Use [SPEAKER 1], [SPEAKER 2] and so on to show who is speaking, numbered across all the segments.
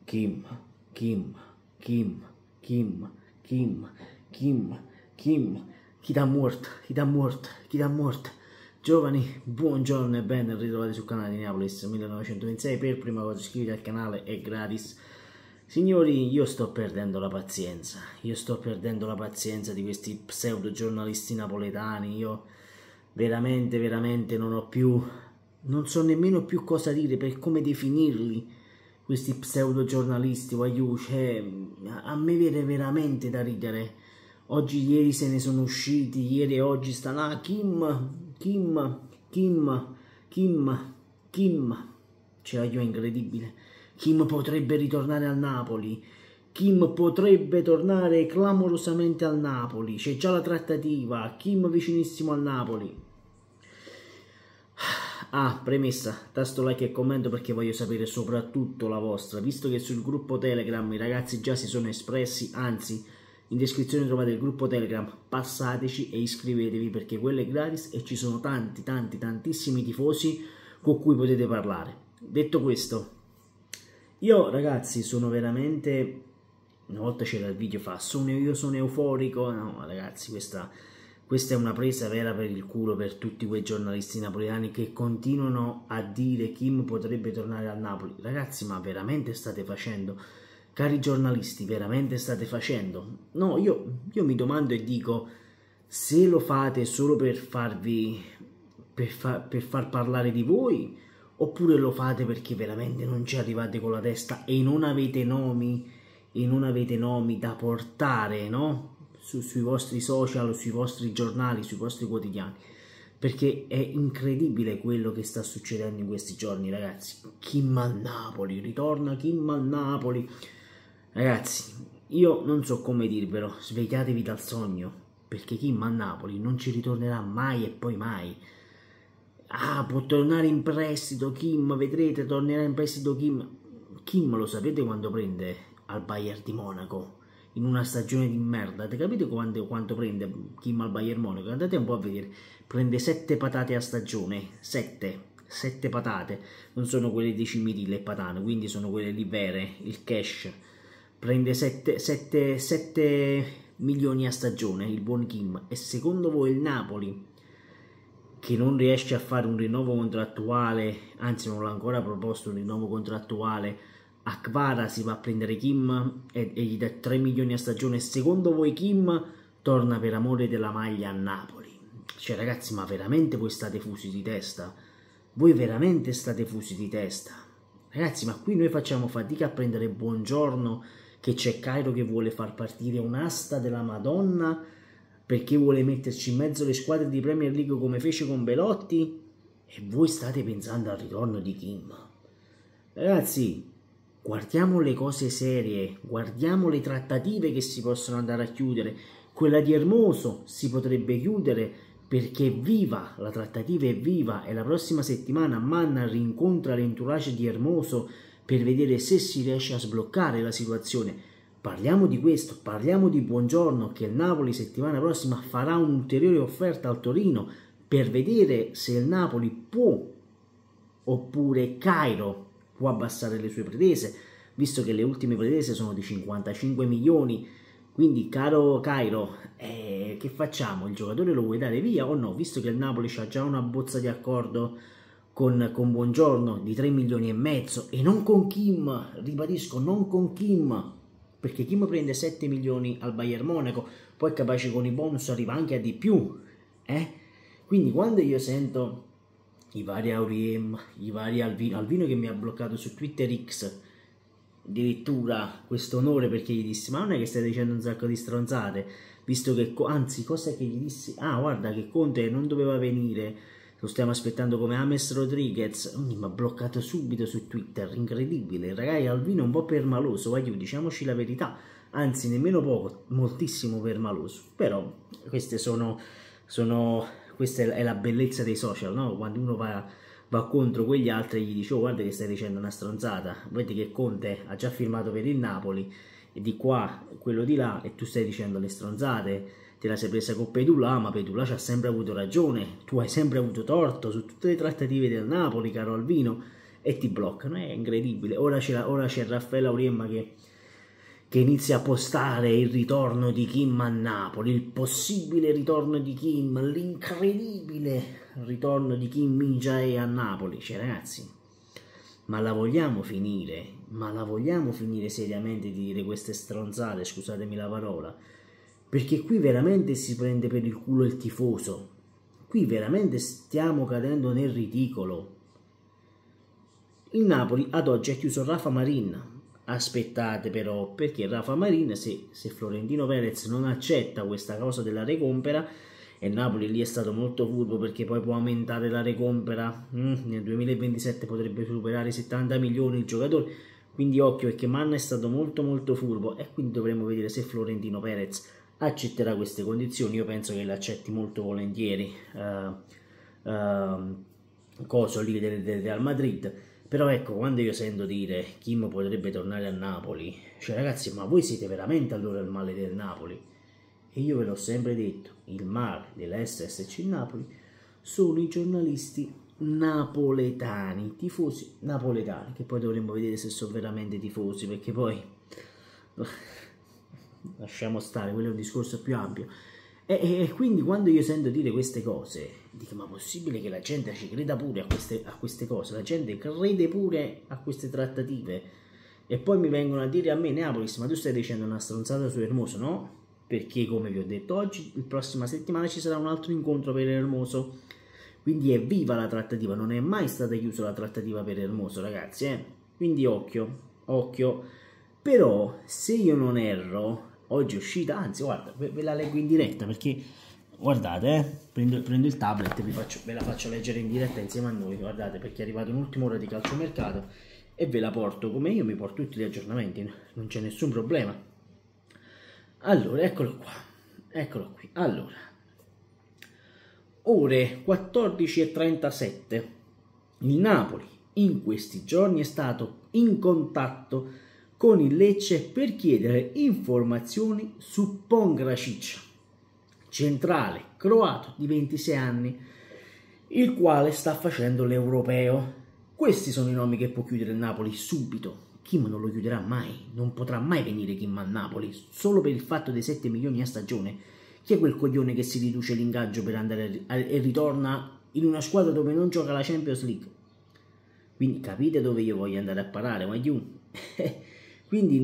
[SPEAKER 1] Kim, Kim, Kim, Kim, Kim, Kim, Kim, chi t'ha morto, chi t'ha morto, chi t'ha morto. Giovani, buongiorno e ben ritrovati sul canale di Neapolis 1926. Per prima cosa iscriviti al canale, è gratis. Signori, io sto perdendo la pazienza, di questi pseudo giornalisti napoletani. Io veramente non so nemmeno più cosa dire, per come definirli, questi pseudo giornalisti. Cioè, a me viene veramente da ridere. Ieri se ne sono usciti, ieri e oggi stanno, Kim, cioè io è incredibile. Kim potrebbe ritornare al Napoli, Kim potrebbe tornare clamorosamente al Napoli, c'è già la trattativa, Kim vicinissimo al Napoli. Premessa, tasto like e commento perché voglio sapere soprattutto la vostra, visto che sul gruppo Telegram i ragazzi già si sono espressi, anzi in descrizione trovate il gruppo Telegram, passateci e iscrivetevi perché quello è gratis e ci sono tantissimi tifosi con cui potete parlare. Detto questo, io ragazzi sono veramente, una volta c'era il video io sono euforico. No ragazzi, questa è una presa vera per il culo per tutti quei giornalisti napoletani che continuano a dire Kim potrebbe tornare al Napoli. Ragazzi, ma veramente state facendo? Cari giornalisti, veramente state facendo? No, io mi domando e dico, se lo fate solo per far parlare di voi, oppure lo fate perché veramente non ci arrivate con la testa e non avete nomi da portare, no? Sui vostri social, sui vostri giornali, sui vostri quotidiani, perché è incredibile quello che sta succedendo in questi giorni, ragazzi. Kim al Napoli, ritorna Kim al Napoli. Ragazzi, io non so come dirvelo, svegliatevi dal sogno, perché Kim a Napoli non ci ritornerà mai e poi mai. Può tornare in prestito Kim, vedrete, tornerà in prestito Kim. Kim lo sapete quando prende al Bayern di Monaco? In una stagione di merda, capite quanto prende Kim al Bayern Monaco? Andate un po' a vedere, prende 7 patate a stagione, 7 patate, non sono quelle di Cimiti le patate, quindi sono quelle lì vere, il cash. Prende 7 milioni a stagione il buon Kim. E secondo voi il Napoli, che non riesce a fare un rinnovo contrattuale, anzi non l'ha ancora proposto un rinnovo contrattuale, a Kvara si va a prendere Kim e gli dà 3 milioni a stagione, secondo voi Kim torna per amore della maglia a Napoli? Cioè ragazzi, ma veramente voi state fusi di testa? Voi veramente state fusi di testa? Ragazzi, ma qui noi facciamo fatica a prendere Buongiorno, che c'è Cairo che vuole far partire un'asta della Madonna perché vuole metterci in mezzo le squadre di Premier League come fece con Belotti, e voi state pensando al ritorno di Kim. Ragazzi, guardiamo le cose serie, guardiamo le trattative che si possono andare a chiudere. Quella di Hermoso si potrebbe chiudere perché è viva, la trattativa è viva, e la prossima settimana Manna rincontra l'entourage di Hermoso per vedere se si riesce a sbloccare la situazione. Parliamo di questo, parliamo di Buongiorno, che il Napoli settimana prossima farà un'ulteriore offerta al Torino per vedere se il Napoli può, oppure Cairo può abbassare le sue pretese, visto che le ultime pretese sono di 55 milioni. Quindi caro Cairo, che facciamo? Il giocatore lo vuoi dare via o no? Visto che il Napoli ha già una bozza di accordo con Buongiorno di 3 milioni e mezzo, e non con Kim, ribadisco, non con Kim, perché Kim prende 7 milioni al Bayern Monaco, poi capace con i bonus arriva anche a di più, Quindi quando io sento i vari Auriem, i vari Alvino che mi ha bloccato su Twitter X, addirittura questo onore, perché gli dissi, ma non è che stai dicendo un sacco di stronzate, visto che, anzi, cosa che gli dissi? Guarda che Conte non doveva venire, lo stiamo aspettando come James Rodriguez. Mi ha bloccato subito su Twitter, incredibile. Ragazzi, Alvino è un po' permaloso, diciamoci la verità, anzi nemmeno poco, moltissimo permaloso. Però questa è la bellezza dei social, no? Quando uno va contro quegli altri e gli dice, guarda che stai dicendo una stronzata, vedi che Conte ha già firmato per il Napoli, e di qua, quello di là, e tu stai dicendo le stronzate, te la sei presa con Pedulà, ma Pedulà ci ha sempre avuto ragione, tu hai sempre avuto torto su tutte le trattative del Napoli, caro Alvino. e ti bloccano, è incredibile. Ora c'è Raffaele Auriemma che inizia a postare il ritorno di Kim a Napoli, il possibile ritorno di Kim, l'incredibile ritorno di Kim Min-jae a Napoli. Cioè ragazzi, ma la vogliamo finire? Ma la vogliamo finire seriamente di dire queste stronzate, scusatemi la parola? Perché qui veramente si prende per il culo il tifoso, qui veramente stiamo cadendo nel ridicolo. Il Napoli ad oggi ha chiuso Rafa Marin. Aspettate però, perché Rafa Marin, se Florentino Perez non accetta questa cosa della recompra, e Napoli lì è stato molto furbo perché poi può aumentare la recompra, nel 2027 potrebbe superare i 70 milioni il giocatore, quindi occhio, perché Manna è stato molto furbo, e quindi dovremo vedere se Florentino Perez accetterà queste condizioni. Io penso che le accetti molto volentieri, coso lì del Real Madrid. Però ecco, quando io sento dire Kim potrebbe tornare a Napoli, cioè ragazzi, ma voi siete veramente allora il male del Napoli? E io ve l'ho sempre detto, il male dell'SSC Napoli sono i giornalisti napoletani, tifosi napoletani, che poi dovremmo vedere se sono veramente tifosi, perché poi lasciamo stare, quello è un discorso più ampio. E quindi quando io sento dire queste cose, dico, ma possibile che la gente ci creda pure a queste cose? La gente crede pure a queste trattative? E poi mi vengono a dire a me, Neapolis, ma tu stai dicendo una stronzata su Hermoso? No, perché come vi ho detto oggi, la prossima settimana ci sarà un altro incontro per Hermoso, quindi è viva la trattativa, non è mai stata chiusa la trattativa per Hermoso, ragazzi, quindi occhio, occhio. Però se io non erro, oggi è uscita, anzi guarda, ve la leggo in diretta, perché guardate, prendo il tablet e ve la faccio leggere in diretta insieme a noi, guardate, perché è arrivata un'ultima ora di calciomercato e ve la porto come io mi porto tutti gli aggiornamenti, non c'è nessun problema. Allora, eccolo qui, allora, ore 14:37, il Napoli in questi giorni è stato in contatto con il Lecce per chiedere informazioni su Pongracic, centrale croato di 26 anni, il quale sta facendo l'europeo. Questi sono i nomi che può chiudere il Napoli subito. Kim non lo chiuderà mai, non potrà mai venire Kim a Napoli, solo per il fatto dei 7 milioni a stagione. Chi è quel coglione che si riduce l'ingaggio per andare e ritorna in una squadra dove non gioca la Champions League? Quindi capite dove io voglio andare a parare, ma quindi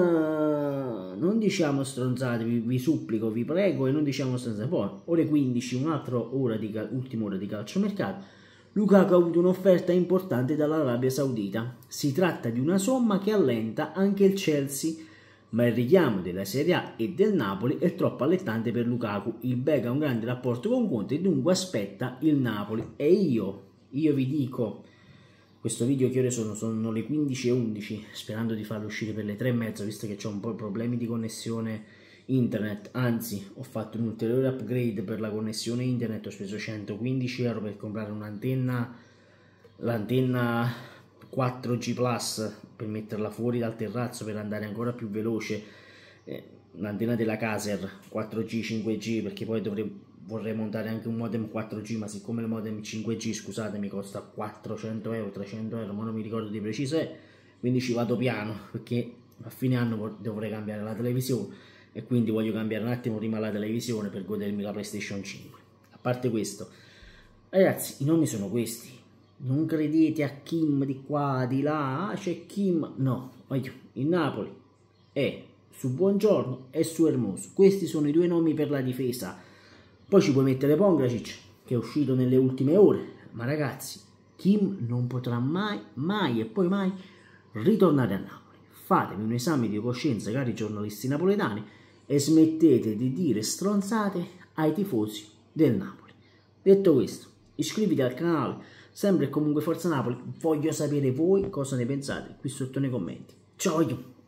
[SPEAKER 1] non diciamo stronzate, vi supplico, vi prego, e non diciamo stronzate. Poi, ore 15, un'altra ora ultima ora di calciomercato, Lukaku ha avuto un'offerta importante dall'Arabia Saudita. Si tratta di una somma che allenta anche il Chelsea, ma il richiamo della Serie A e del Napoli è troppo allettante per Lukaku. Il Bega ha un grande rapporto con Conte e dunque aspetta il Napoli. E io vi dico, questo video che ore sono? Sono le 15:11, sperando di farlo uscire per le 3:30, visto che ho un po' problemi di connessione internet. Anzi, ho fatto un ulteriore upgrade per la connessione internet, ho speso 115 euro per comprare un'antenna, l'antenna 4G Plus, per metterla fuori dal terrazzo per andare ancora più veloce, l'antenna della Caser 4G 5G, perché poi vorrei montare anche un modem 4G, ma siccome il modem 5G, scusate, mi costa 400 euro, 300 euro, ma non mi ricordo di preciso, quindi ci vado piano, perché a fine anno dovrei cambiare la televisione e quindi voglio cambiare un attimo prima la televisione per godermi la PlayStation 5. A parte questo, ragazzi, i nomi sono questi, non credete a Kim di qua, di là, c'è Kim, no, il Napoli è su Buongiorno e su Hermoso, questi sono i due nomi per la difesa. Poi ci puoi mettere Pongracic, che è uscito nelle ultime ore, ma ragazzi, Kim non potrà mai e poi mai ritornare a Napoli. Fatevi un esame di coscienza, cari giornalisti napoletani, e smettete di dire stronzate ai tifosi del Napoli. Detto questo, iscriviti al canale, sempre e comunque Forza Napoli, voglio sapere voi cosa ne pensate qui sotto nei commenti. Ciao!